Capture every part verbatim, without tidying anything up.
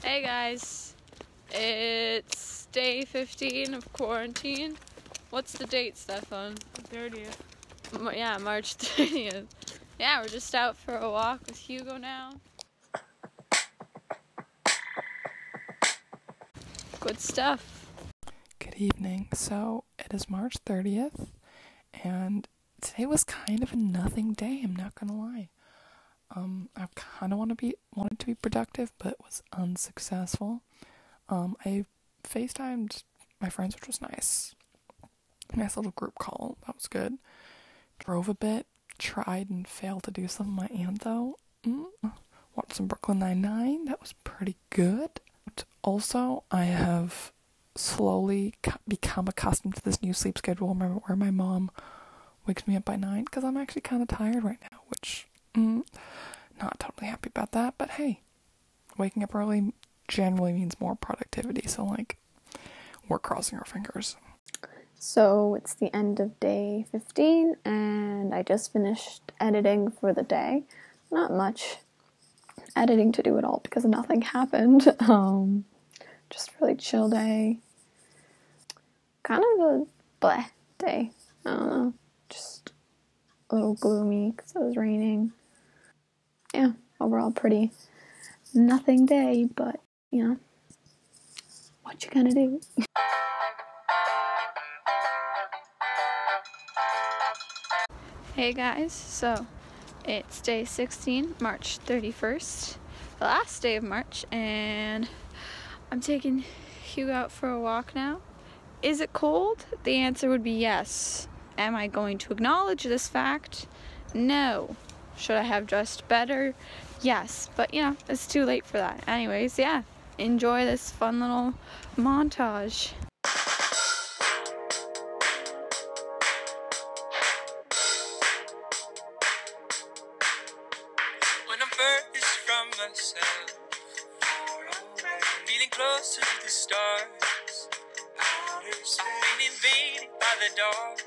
Hey guys, it's day fifteen of quarantine. What's the date, Stefan? thirtieth. M- yeah, March thirtieth. Yeah, we're just out for a walk with Hugo now. Good stuff. Good evening. So it is March thirtieth, and today was kind of a nothing day. I'm not gonna lie. Um, I kind of want to be wanted to be productive, but was unsuccessful. Um, I FaceTimed my friends, which was nice. Nice little group call. That was good. Drove a bit. Tried and failed to do some of my Antho. Mm. Watched some Brooklyn Nine-Nine. That was pretty good. But also, I have slowly become accustomed to this new sleep schedule where my mom wakes me up by nine because I'm actually kind of tired right now, which mm, not totally happy about that. But hey, waking up early generally means more productivity, so like we're crossing our fingers. So it's the end of day fifteen, and I just finished editing for the day. Not much editing to do at all because nothing happened. Um, just really chill day. Kind of a bleh day. I don't know. Just a little gloomy because it was raining. Yeah, overall pretty nothing day, but, you know, what you gonna do? Hey guys, so it's day sixteen, March thirty-first, the last day of March, and I'm taking Hugh out for a walk now. Is it cold? The answer would be yes. Am I going to acknowledge this fact? No. Should I have dressed better? Yes, but you know, it's too late for that. Anyways, yeah, enjoy this fun little montage. When I'm furthest from myself, feeling closer to the stars, I've been invaded by the dark,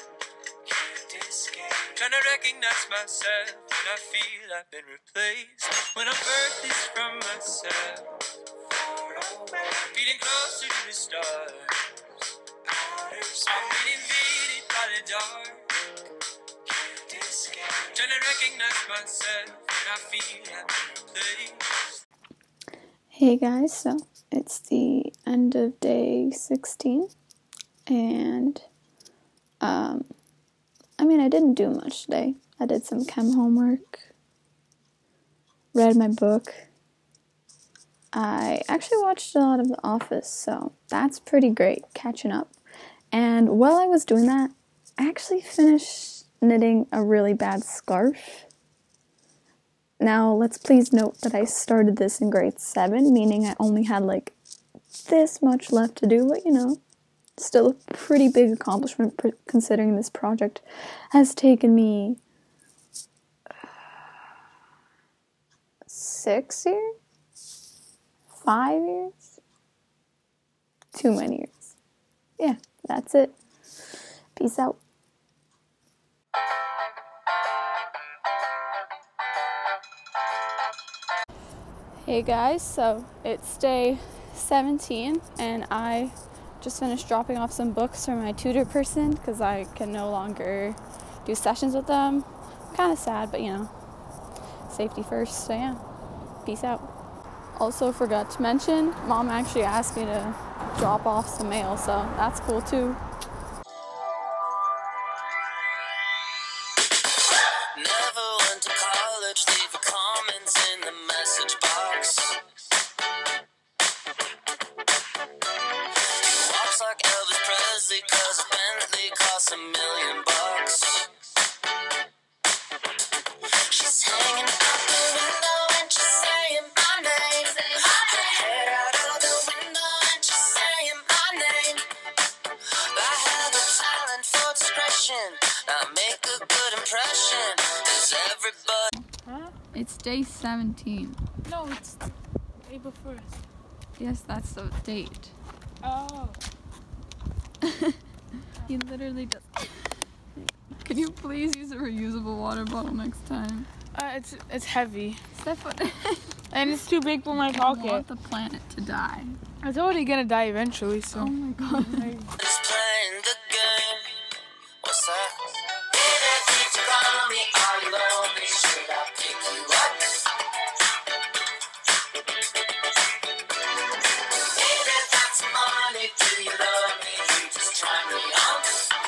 trying to recognize myself when I feel I've been replaced. When I'm furthest from myself, feeling closer to the stars, I've been invaded by the dark, trying to recognize myself when I feel I've been replaced. Hey guys, so it's the end of day sixteen, and um, I mean, I didn't do much today. I did some chem homework, read my book. I actually watched a lot of The Office, so that's pretty great, catching up. And while I was doing that, I actually finished knitting a really bad scarf. Now, let's please note that I started this in grade seven, meaning I only had like this much left to do, but you know, still a pretty big accomplishment considering this project has taken me six years? Five years? Too many years. Yeah, that's it. Peace out. Hey guys, so it's day seventeen, and I just finished dropping off some books for my tutor person because I can no longer do sessions with them. Kind of sad, but you know, safety first, so yeah, peace out. Also forgot to mention, Mom actually asked me to drop off some mail, so that's cool too. Never went to college, leave your comments in the message box. He walks like Elvis Presley, cause a Bentley costs a million bucks. She's hanging out the window and she's saying my name. Her head out of the window and she's saying my name. I have a talent for discretion, I make a good impression. Does everybody? Huh? It's day seventeen. No, it's April first. Yes, that's the date. Oh. He literally does. Can you please use a reusable water bottle next time? Uh, it's it's heavy. Stefan. And it's too big for my I pocket. want the planet to die. It's already gonna die eventually, so. Oh my god. Just playing the game. What's that? Baby, did you call me? Are you lonely? Should I pick you up? Baby, that's money. Do you love me? You just try me on.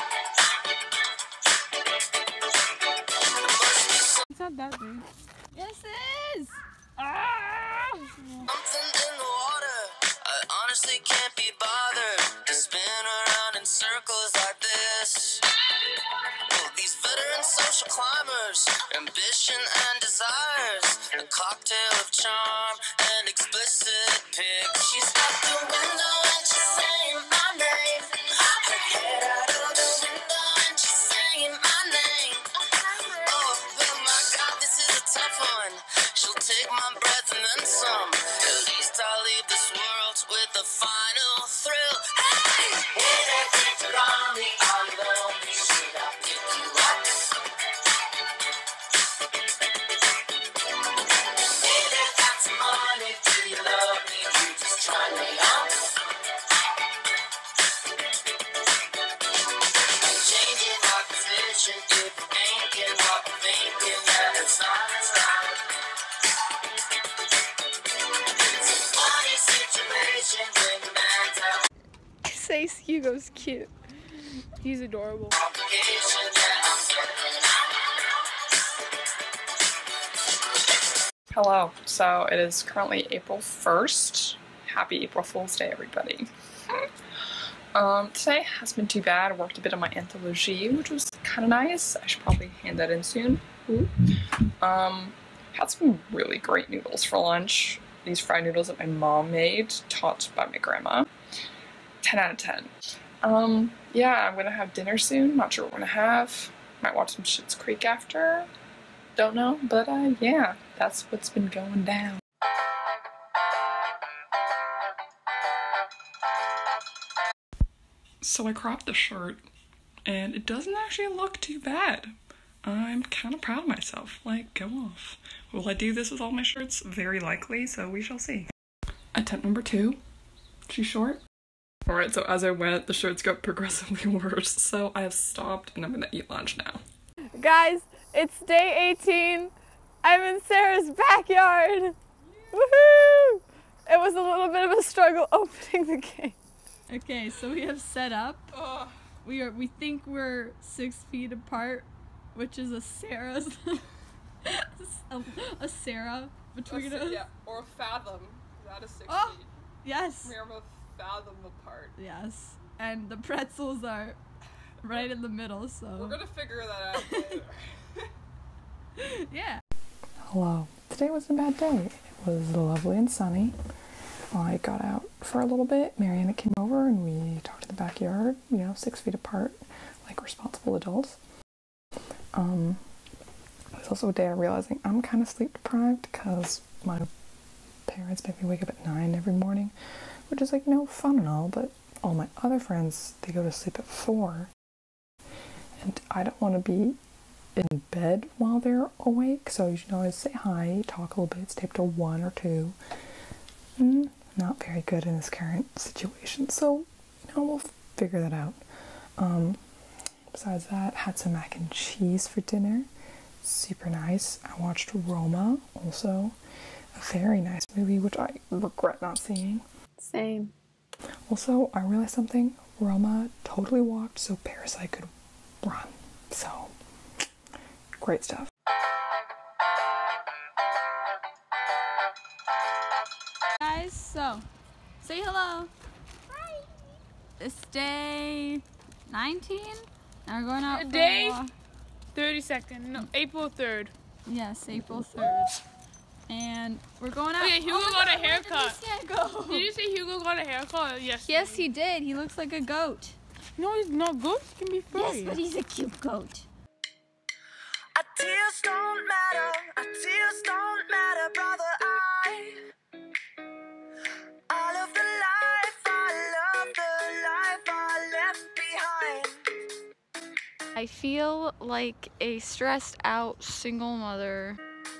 It's not that big. Yes, it is. Ah! Something in the water. I honestly can't be bothered to spin around in circles like this. Oh, these veteran social climbers, ambition and desires, a cocktail of charm and explicit pics. She's at the window and she's saying my name. Her head out of the window and she's saying my name. Oh, well, my God, this is a tough one. She'll take my breath and then some. At least I'll leave this world with a final thrill. Hey! Hey, that picture on me, all lonely. Should I pick you up? Hey, that got some money. Do you love me? You just try me on. I'm changing my position. If you thinking what I'm thinking, that it's not as right. Say Hugo's cute. He's adorable. Hello. So it is currently April first. Happy April Fool's Day, everybody. Um, today hasn't been too bad. I worked a bit on my anthology, which was kind of nice. I should probably hand that in soon. Ooh. Um, had some really great noodles for lunch. These fried noodles that my mom made, taught by my grandma. ten out of ten. Um, yeah, I'm gonna have dinner soon. Not sure what I'm gonna have. Might watch some Schitt's Creek after. Don't know, but uh, yeah, that's what's been going down. So I cropped the shirt, and it doesn't actually look too bad. I'm kind of proud of myself. Like, go off. Will I do this with all my shirts? Very likely, so we shall see. Attempt number two. She's short. Alright, so as I went, the shirts got progressively worse, so I have stopped and I'm gonna eat lunch now. Guys, it's day eighteen. I'm in Sarah's backyard. Woohoo! It was a little bit of a struggle opening the gate. Okay, so we have set up. Ugh. We are. We think we're six feet apart, which is a Sarah's. a, a Sarah between us. Yeah, or a fathom. That is six Oh, feet. yes. We are both fathom apart. Yes, and the pretzels are right in the middle. So We're gonna figure that out later. yeah. Hello. Today wasn't a bad day. It was lovely and sunny. I got out for a little bit. Mariana came over and we talked in the backyard, you know, six feet apart, like responsible adults. Um, it was also a day of realizing I'm kind of sleep deprived because my parents make me wake up at nine every morning, which is like, you know, fun and all, but all my other friends, they go to sleep at four. And I don't want to be in bed while they're awake, so you should always say hi, talk a little bit, stay up till one or two. Mm, not very good in this current situation, so, you know, we'll figure that out. Um, besides that, had some mac and cheese for dinner. Super nice. I watched Roma, also. A very nice movie, which I regret not seeing. Same. Also, I realized something. Roma totally walked so Parasite could run. So, great stuff. Guys, so say hello. Hi. It's day nineteen. Now we're going out for Day? a walk. thirty-second. No, April third. Yes, April third. And we're going out. Oh, yeah, Hugo my got God, a where did haircut. this guy go? Did you say Hugo got a haircut? Yes. Yes, he did. He looks like a goat. No, he's not good. He can be furry. Yes, but he's a cute goat. Our tears don't matter, our tears don't matter, brother. I, all of the life I love, the life I left behind. I feel like a stressed out single mother.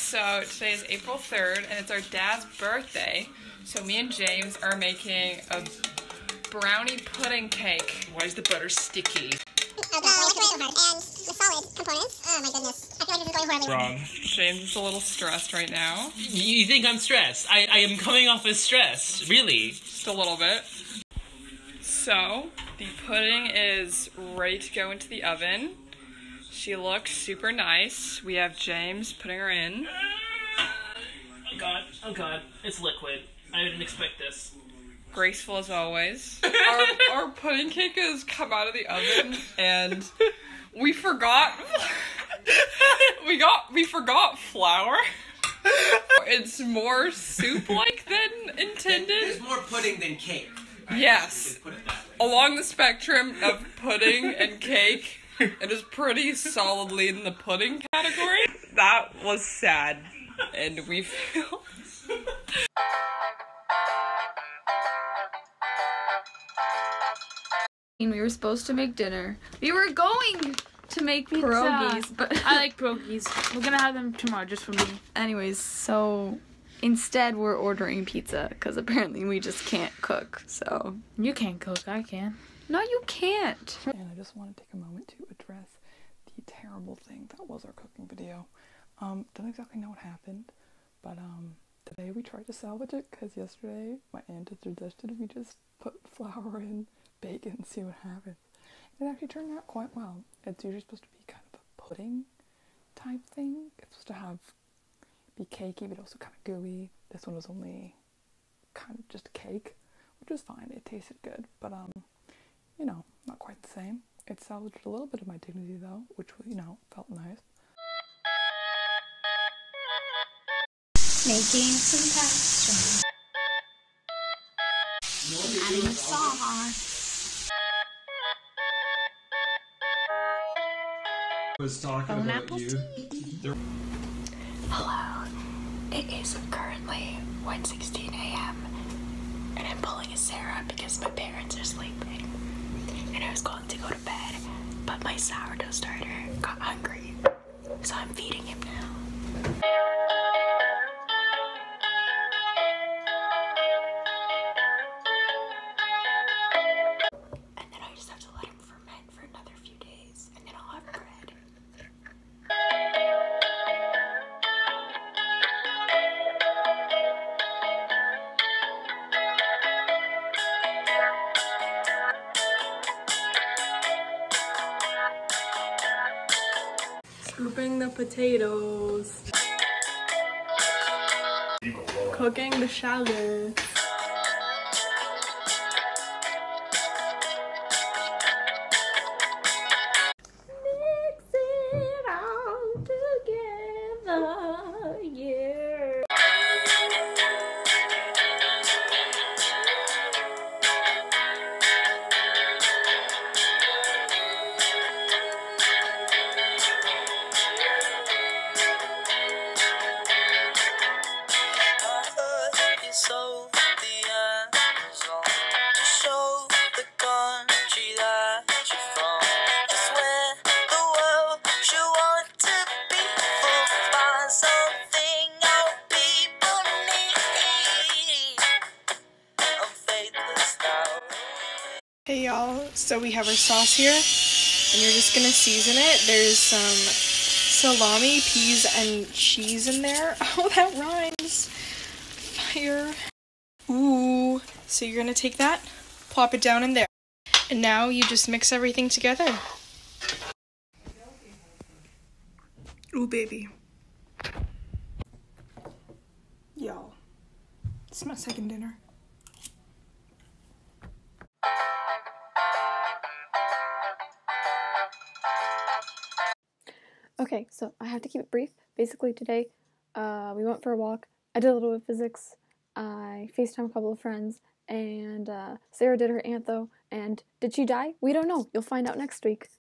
So today is April third, and it's our dad's birthday. So me and James are making a brownie pudding cake. Why is the butter sticky? Oh god, and the solid components. Oh my goodness. I feel like this is going horribly Wrong. James is a little stressed right now. You think I'm stressed? I, I am coming off as stressed. Really? Just a little bit. So, the pudding is ready to go into the oven. She looks super nice. We have James putting her in. Oh god, oh god, it's liquid. I didn't expect this. Graceful as always. our, our pudding cake has come out of the oven, and we forgot. we got we forgot flour. It's more soup-like than intended. There's more pudding than cake. Yes. Put it that way. Along the spectrum of pudding and cake, it is pretty solidly in the pudding category. That was sad, and we failed. We were supposed to make dinner. We were going to make Pizza. pierogies, but I like pierogies. We're gonna have them tomorrow just for me. anyways, so instead we're ordering pizza because apparently we just can't cook. So You can't cook, I can. no, you can't. And I just want to take a moment to address the terrible thing that was our cooking video. Um, don't exactly know what happened, but um, today we tried to salvage it because yesterday my aunt had suggested we just put flour in, bake it, and see what happens. It actually turned out quite well. It's usually supposed to be kind of a pudding type thing. It's supposed to have be cakey, but also kind of gooey. This one was only kind of just a cake, which was fine. It tasted good, but um, you know, not quite the same. It salvaged a little bit of my dignity though, which, you know, felt nice. making some pasta. Adding sauce. Was talking about you. Hello. It is currently one sixteen a m and I'm pulling a Sarah because my parents are sleeping. And I was going to go to bed, but my sourdough starter got hungry, so I'm feeding him now. And then I just have to let him ferment for another few days, and then I'll have bread. Scooping the potatoes. Cooking the shallots. Mix it all together, yeah. Hey y'all, so we have our sauce here, and you're just gonna season it. There's some salami, peas, and cheese in there. Oh, that rhymes. Fire. Ooh. So you're gonna take that, plop it down in there, and now you just mix everything together. Ooh, baby. Y'all, it's my second dinner. Okay, so I have to keep it brief. Basically today, uh, we went for a walk. I did a little bit of physics. I FaceTimed a couple of friends, and uh, Sarah did her antho. And did she die? We don't know. You'll find out next week.